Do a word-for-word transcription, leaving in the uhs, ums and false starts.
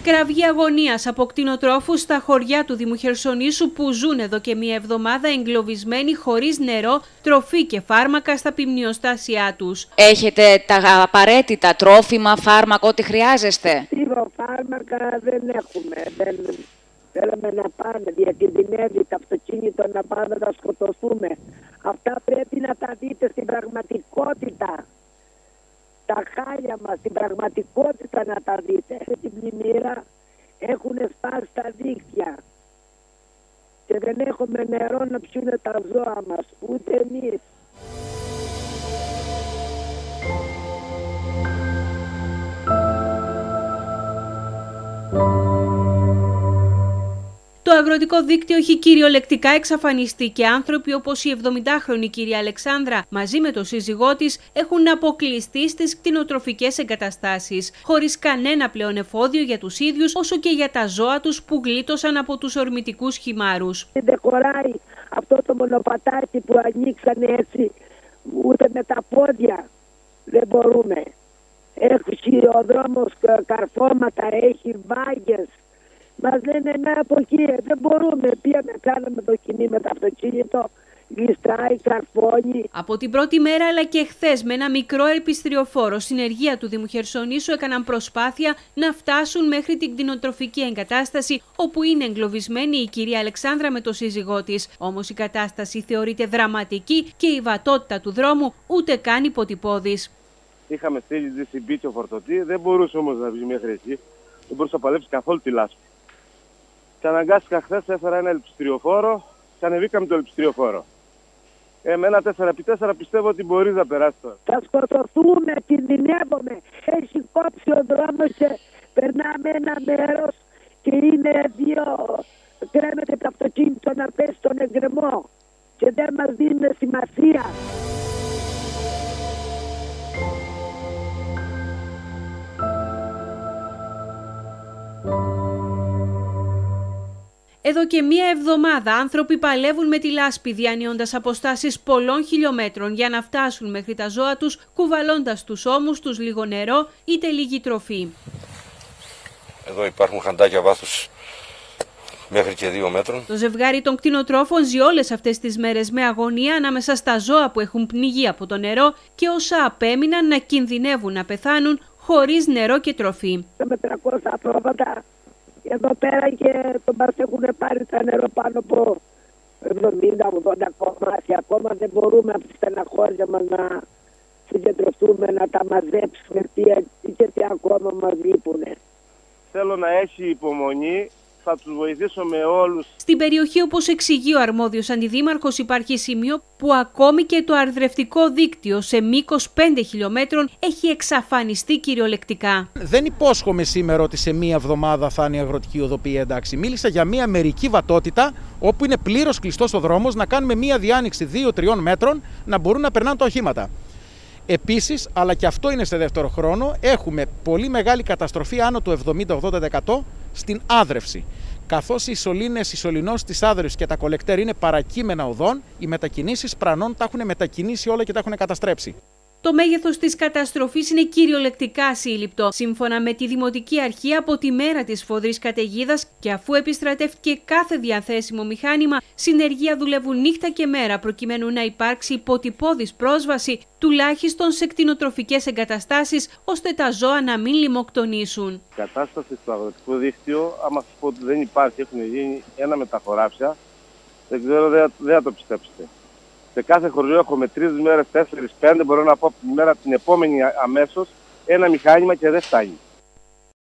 Κραυγή αγωνίας από κτηνοτρόφους στα χωριά του Δήμου Χερσονήσου που ζουν εδώ και μία εβδομάδα εγκλωβισμένοι χωρίς νερό, τροφή και φάρμακα στα ποιμνιοστάσια τους. Έχετε τα απαραίτητα τρόφιμα, φάρμακα, ό,τι χρειάζεστε? Φάρμακα δεν έχουμε. Δεν θέλαμε να πάμε, διακινδυνεύει το αυτοκίνητο να πάμε να σκοτωθούμε. Αυτά πρέπει να τα δείτε στην πραγματικότητα. Τα χάλια μας, στην πραγματικότητα να τα δείτε. Την πλημμύρα έχουν σπάσει τα δίκτυα και δεν έχουμε νερό να πιούνε τα ζώα μας, ούτε εμείς. Το αγροτικό δίκτυο έχει κυριολεκτικά εξαφανιστεί και άνθρωποι όπως η εβδομηντάχρονη κυρία Αλεξάνδρα μαζί με τον σύζυγό της έχουν αποκλειστεί στις κτηνοτροφικές εγκαταστάσεις, χωρίς κανένα πλέον εφόδιο για τους ίδιους όσο και για τα ζώα τους που γλίτωσαν από τους ορμητικούς χυμάρους. Δεν χωράει αυτό το μονοπατάκι που ανοίξανε έτσι, ούτε με τα πόδια δεν μπορούμε. Έχει ο δρόμος καρφώματα, έχει βάγες. Μας λένε να από εκεί, δεν μπορούμε. Πήγαμε, κάναμε δοκιμή με το αυτοκίνητο, γλιστράει, καρφώνει. Από την πρώτη μέρα αλλά και χθες με ένα μικρό ερπιστριοφόρο συνεργεία του Δήμου Χερσονήσου έκαναν προσπάθεια να φτάσουν μέχρι την κτηνοτροφική εγκατάσταση όπου είναι εγκλωβισμένη η κυρία Αλεξάνδρα με τον σύζυγό της. Όμως η κατάσταση θεωρείται δραματική και η βατότητα του δρόμου ούτε καν υποτυπώδης. Είχαμε στείλει τζι σι μπι και φορτωτή, δεν μπορούσε όμως να βγει μέχρι εκεί. Δεν μπορούσε να παλέψει καθόλου τη λάσπη. Και αναγκάστηκα χθες, έφερα ένα ελπιστριοφόρο και ανεβήκαμε το ελπιστριοφόρο. Ε, με ένα τέσσερα επί τέσσερα πιστεύω ότι μπορεί να περάσει τώρα. Θα σκοτωθούμε, κινδυνεύουμε. Έχει κόψει ο δρόμος και περνάμε ένα μέρος και είναι δύο. Κρέμεται το αυτοκίνητο να πέσει στον εγκρεμό και δεν μας δίνουν σημασία. Εδώ και μία εβδομάδα άνθρωποι παλεύουν με τη λάσπη διανύοντας αποστάσεις πολλών χιλιόμετρων για να φτάσουν μέχρι τα ζώα τους, κουβαλώντας τους ώμους τους λίγο νερό είτε λίγη τροφή. Εδώ υπάρχουν χαντάκια βάθους μέχρι και δύο μέτρων. Το ζευγάρι των κτηνοτρόφων ζει όλες αυτές τις μέρες με αγωνία ανάμεσα στα ζώα που έχουν πνιγεί από το νερό και όσα απέμειναν να κινδυνεύουν να πεθάνουν χωρίς νερό και τροφή. Με τριακόσια πρόβατα. Εδώ πέρα και το μας έχουν πάρει τα νερό πάνω από εβδομήντα ογδόντα κομμάτια. Ακόμα δεν μπορούμε από τη στεναχώρια μας να συγκεντρωθούμε, να τα μαζέψουμε και τι ακόμα μας λείπουνε. Θέλω να έχει υπομονή, θα τους βοηθήσω με όλους. Στην περιοχή, όπως εξηγεί ο αρμόδιος αντιδήμαρχος, υπάρχει σημείο που ακόμη και το αρδρευτικό δίκτυο σε μήκος πέντε χιλιόμετρων έχει εξαφανιστεί κυριολεκτικά. Δεν υπόσχομαι σήμερα ότι σε μία εβδομάδα θα είναι η αγροτική οδοποιία εντάξει. Μίλησα για μία μερική βατότητα όπου είναι πλήρως κλειστός ο δρόμος, να κάνουμε μία διάνοιξη δύο τριών μέτρων να μπορούν να περνάνε τα οχήματα. Επίσης, αλλά και αυτό είναι σε δεύτερο χρόνο, έχουμε πολύ μεγάλη καταστροφή άνω του εβδομήντα με ογδόντα τοις εκατό στην άδρευση. Καθώς οι σωλήνες, οι σωληνώσεις της άδρευσης και τα κολεκτέρ είναι παρακείμενα οδών, οι μετακινήσεις πρανών τα έχουν μετακινήσει όλα και τα έχουν καταστρέψει. Το μέγεθος της καταστροφής είναι κυριολεκτικά ασύλληπτο. Σύμφωνα με τη Δημοτική Αρχή, από τη μέρα της σφοδρής καταιγίδας και αφού επιστρατεύτηκε κάθε διαθέσιμο μηχάνημα, συνεργεία δουλεύουν νύχτα και μέρα προκειμένου να υπάρξει υποτυπώδης πρόσβαση τουλάχιστον σε κτηνοτροφικές εγκαταστάσεις, ώστε τα ζώα να μην λιμοκτονήσουν. Η κατάσταση στο αγροτικό δίκτυο, άμα σας πω ότι δεν υπάρχει, έχουν γίνει ένα μεταφοράψια, δεν ξέρω, δεν, δεν θα το πιστέψετε. Σε κάθε χωριό έχουμε τρεις μέρες, τέσσερις, πέντε, μπορώ να πω από τη μέρα την επόμενη αμέσως ένα μηχάνημα και δεν φτάνει.